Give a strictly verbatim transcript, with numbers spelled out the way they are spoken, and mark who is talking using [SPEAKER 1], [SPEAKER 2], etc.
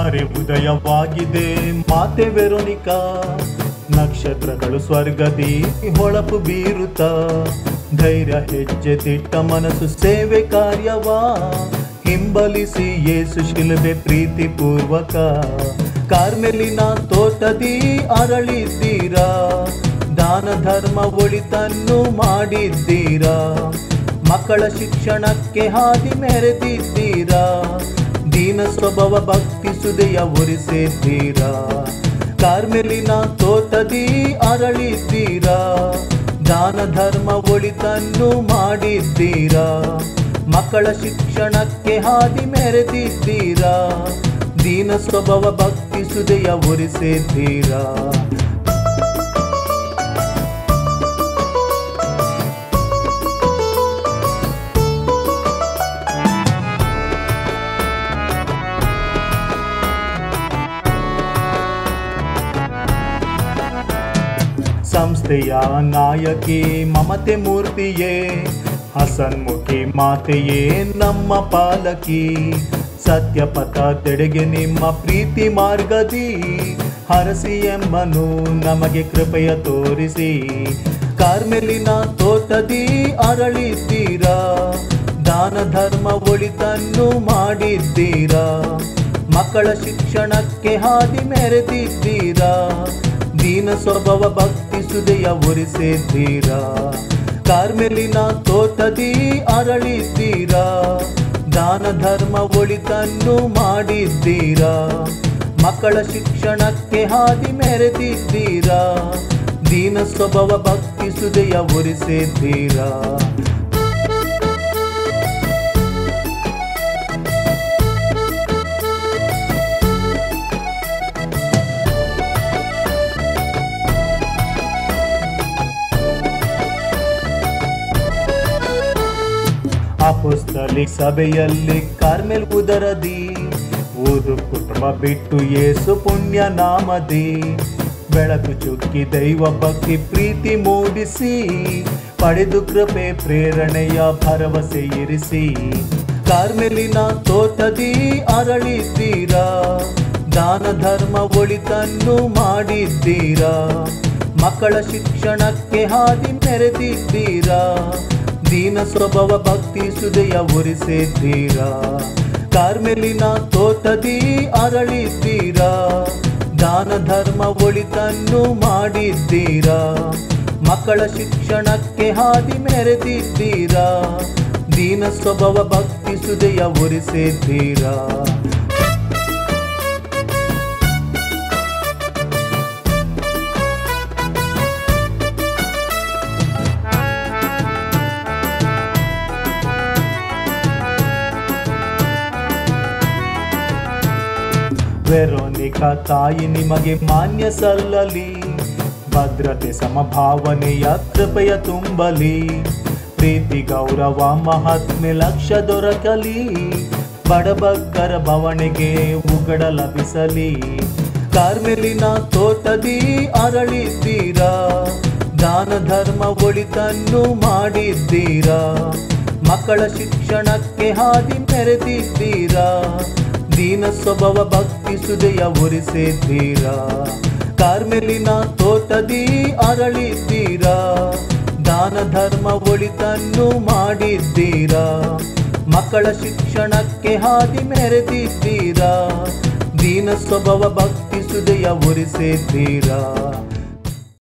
[SPEAKER 1] ತಾರೆ ಉದಯವಾಗಿದೆ ಮಾತೆ ವೆರೋನಿಕಾ, ನಕ್ಷತ್ರಗಳು ಸ್ವರ್ಗದಿ ಹೊಳಪು ಬೀರುತ್ತ, ಧೈರ್ಯ ಹೆಜ್ಜೆ ದಿಟ್ಟ ಮನಸ್ಸು ಸೇವೆ ಕಾರ್ಯವಾ ಹಿಂಬಲಿಸಿ ಯೇಸು ಶಿಲುಬೆ ಪ್ರೀತಿ ಪೂರ್ವಕ. ಕಾರ್ಮೆಲಿನ ತೋಟದಿ ಅರಳಿದ್ದೀರಾ, ದಾನ ಧರ್ಮ ಒಳಿತನ್ನು ಮಾಡಿದ್ದೀರಾ, ಮಕ್ಕಳ ಶಿಕ್ಷಣಕ್ಕೆ ಹಾದಿ ಮೆರೆದಿದ್ದೀರಾ, ದೀನ ಸ್ವಭಾವ ಭಕ್ತಿ ಸುದೆಯ ಒರಿಸಿದ್ದೀರಾ. ಕಾರ್ಮೆಲಿನ ತೋಟದಿ ಅರಳಿದ್ದೀರಾ, ದಾನ ಧರ್ಮ ಒಳಿತನ್ನು ಮಾಡಿದ್ದೀರಾ, ಮಕ್ಕಳ ಶಿಕ್ಷಣಕ್ಕೆ ಹಾದಿ ಮೆರೆದಿದ್ದೀರಾ, ದೀನ ಸ್ವಭಾವ ಭಕ್ತಿ ಸುದೆಯ ಒರಿಸಿದ್ದೀರಾ. ಸಂಸ್ಥೆಯ ನಾಯಕಿ ಮಮತೆ ಮೂರ್ತಿಯೇ, ಹಸನ್ಮುಖಿ ಮಾತೆಯೇ ನಮ್ಮ ಪಾಲಕಿ, ಸತ್ಯಪಥ ತೆಡೆಗೆ ನಿಮ್ಮ ಪ್ರೀತಿ ಮಾರ್ಗದಿ ಹರಸಿ ಎಂಬನು ನಮಗೆ ಕೃಪೆಯ ತೋರಿಸಿ. ಕಾರ್ಮೆಲಿನ ತೋಟದಿ ಅರಳಿದ್ದೀರಾ, ದಾನ ಧರ್ಮ ಒಳಿತನ್ನು ಮಾಡಿದ್ದೀರಾ, ಮಕ್ಕಳ ಶಿಕ್ಷಣಕ್ಕೆ ಹಾದಿ ಮೆರೆದಿದ್ದೀರಾ, ದೀನ ಸ್ವಭಾವ ಭಕ್ತಿ ಸುದೆಯ ಒರಿಸಿದ್ದೀರಾ. ಕಾರ್ಮೆಲಿನ ತೋಟದಿ ಅರಳಿದ್ದೀರಾ, ದಾನ ಧರ್ಮ ಒಳಿತನ್ನು ಮಾಡಿದ್ದೀರಾ, ಮಕ್ಕಳ ಶಿಕ್ಷಣಕ್ಕೆ ಹಾದಿ ಮೆರೆದಿದ್ದೀರಾ, ದೀನ ಸ್ವಭಾವ ಭಕ್ತಿ ಸುದೆಯ ಒರಿಸಿದ್ದೀರಾ. ಅಪೊಸ್ತಲಿಕ್ ಸಭೆಯಲ್ಲಿ ಕಾರ್ಮೆಲ್ ಉದರದಿ, ಊರು ಕುಟುಂಬ ಬಿಟ್ಟು ಯೇಸು ಪುಣ್ಯ ನಾಮದಿ, ಬೆಳಕು ಚುಕ್ಕಿ ದೈವ ಭಕ್ತಿ ಪ್ರೀತಿ ಮೂಡಿಸಿ, ಪಡೆದು ಕೃಪೆ ಪ್ರೇರಣೆಯ ಭರವಸೆ ಇರಿಸಿ. ಕಾರ್ಮೆಲಿನ ತೋಟದಿ ಅರಳಿದ್ದೀರಾ, ದಾನ ಧರ್ಮ ಒಳಿತನ್ನು ಮಾಡಿದ್ದೀರಾ, ಮಕ್ಕಳ ಶಿಕ್ಷಣಕ್ಕೆ ಹಾದಿ ಮೆರೆದಿದ್ದೀರಾ, ದೀನ ಸ್ವಭಾವ ಭಕ್ತಿ ಸುದೆಯ ಒರಿಸಿದ್ದೀರಾ. ಕಾರ್ಮೆಲಿನ ತೋಟದಿ ಅರಳಿದ್ದೀರಾ, ದಾನ ಧರ್ಮ ಒಳಿತನ್ನು ಮಾಡಿದ್ದೀರಾ, ಮಕ್ಕಳ ಶಿಕ್ಷಣಕ್ಕೆ ಹಾದಿ ಮೆರೆದಿದ್ದೀರಾ, ದೀನ ಸ್ವಭಾವ ಭಕ್ತಿ ಸುದೆಯ ಒರಿಸಿದ್ದೀರಾ. ವೆರೋನಿಕಾ ತಾಯಿ ನಿಮಗೆ ಮಾನ್ಯ ಸಲ್ಲಲಿ, ಭದ್ರತೆ ಸಮಭಾವನೆಯ ಕೃಪೆಯ ತುಂಬಲಿ, ಪ್ರೀತಿ ಗೌರವ ಮಹಾತ್ಮೆ ಲಕ್ಷ್ಯ ದೊರಕಲಿ, ಬಡಬಗ್ಗರ ಬವಣೆಗೆ ಉಗಡ ಲಭಿಸಲಿ. ಕಾರ್ಮೆಲಿನ ತೋಟದಿ ಅರಳಿದ್ದೀರಾ, ದಾನ ಧರ್ಮ ಒಳಿತನ್ನು ಮಾಡಿದ್ದೀರಾ, ಮಕ್ಕಳ ಶಿಕ್ಷಣಕ್ಕೆ ಹಾದಿ ಮೆರೆದಿದ್ದೀರಾ, ದೀನ ಸ್ವಭಾವ ಭಕ್ತಿ ಸುದೆಯ ಒರಿಸಿದ್ದೀರಾ. ಕಾರ್ಮೆಲಿನ ತೋಟದಿ ಅರಳಿದ್ದೀರಾ, ದಾನ ಧರ್ಮ ಒಳಿತನ್ನು ಮಾಡಿದ್ದೀರಾ, ಮಕ್ಕಳ ಶಿಕ್ಷಣಕ್ಕೆ ಹಾದಿ ಮೆರೆದಿದ್ದೀರಾ, ದೀನ ಸ್ವಭಾವ ಭಕ್ತಿ ಸುದೆಯ ಒರಿಸಿದ್ದೀರಾ.